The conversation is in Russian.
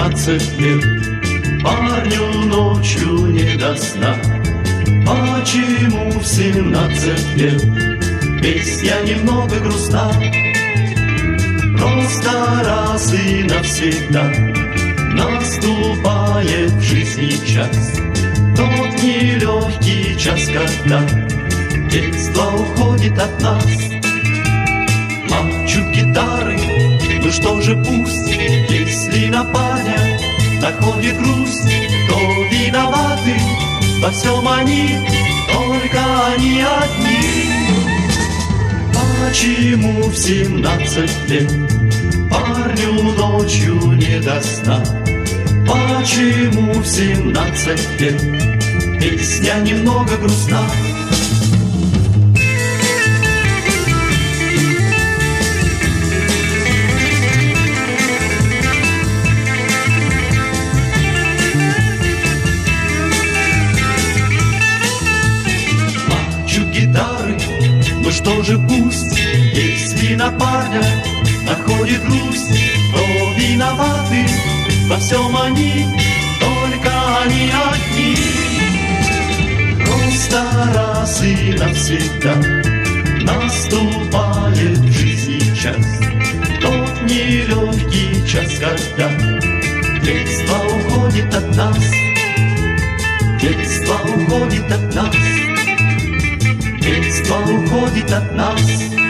17 лет, парню ночью не до сна. Почему в 17 лет песня немного грустна? Просто раз и навсегда наступает в жизни час, тот нелегкий час, когда детство уходит от нас. Плачут гитары, ну что же пусть, если на парня находит грусть, то виноваты во всем они, только они одни. Почему в 17 лет парню ночью не до сна? Почему в 17 лет песня немного грустна? Гитары, ну что же пусть, если на парня находит грусть, то виноваты во всем они, только они одни. Просто раз и навсегда наступает в жизни час, тот нелегкий час, когда детство уходит от нас, детство уходит от нас. Детство уходит от нас.